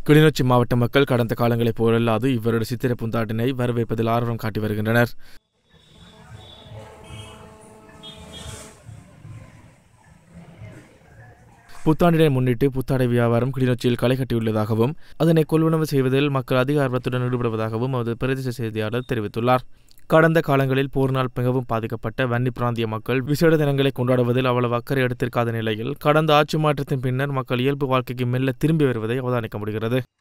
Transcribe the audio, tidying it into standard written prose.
கிளிநொச்சி மாவட்ட மக்கள் கடந்த காலங்களைப் போலல்லாது இவருடைய சித்திரை புத்தாட்டினை வரவேற்பதில் ஆர்வம் காட்டி வருகின்றனர். புத்தாண்டினை முன்னிட்டு புத்தாடை வியாபாரம் கிளிநொச்சியில் களை கட்டியுள்ளதாகவும் அதனை கொள்வனவு செய்வதில் மக்கள் அதிக ஆர்வத்துடன் ஈடுபடுவதாகவும் அவரது பிரதேச செய்தியாளர் தெரிவித்துள்ளார். கடந்த காலங்களில் போரினால் மிகவும் பாதிக்கப்பட்ட வன்னி பிராந்திய மக்கள் விசேட தினங்களை கொண்டாடுவதில் அவ்வளவு அக்கறை எடுத்திருக்காத நிலையில் கடந்த ஆட்சி மாற்றத்தின் பின்னர் மக்கள் இயல்பு வாழ்க்கைக்கு மெல்ல திரும்பி வருவதை அவதானிக்க முடிகிறது.